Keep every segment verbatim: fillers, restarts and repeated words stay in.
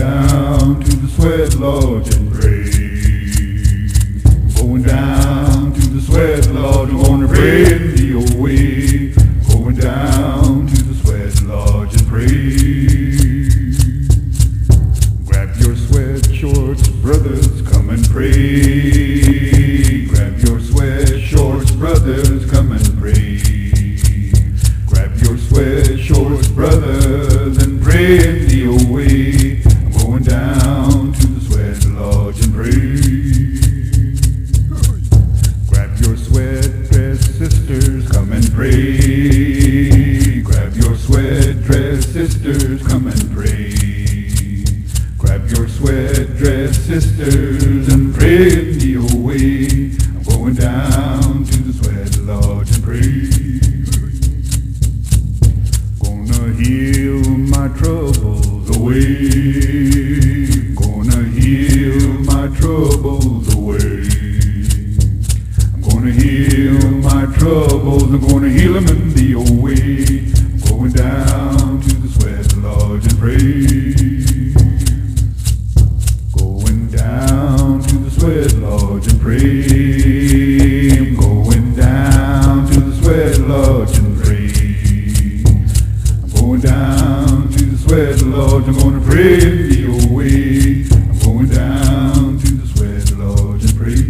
down to the sweat lodge and pray. Going down to the sweat lodge, I'm gonna pray in the old way. Going down to the sweat lodge and pray. Grab your sweat shorts, brothers, come and pray. Grab your sweat shorts, brothers, come and pray. Grab your sweat shorts, brothers, and pray in the old way. I'm going down to the sweat lodge and pray. Grab your sweat dress, sisters, come and pray. Grab your sweat dress, sisters, come and pray. Grab your sweat dress, sisters, and pray in the old way. I'm going down to the sweat lodge and pray. Gonna heal my troubles away. Gonna heal my troubles away. I'm gonna heal my troubles. I'm gonna heal them in the old way. I'm going down to the sweat lodge and pray. Going down to the sweat lodge and pray. I'm going down to the sweat lodge and pray. Going down to the sweat lodge, I'm gonna pray in the old way. I'm going down to the sweat lodge and pray.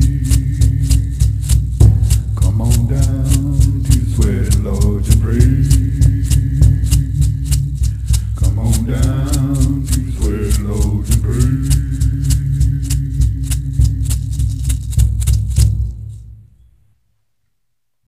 Come on down to the sweat lodge and pray. Come on down.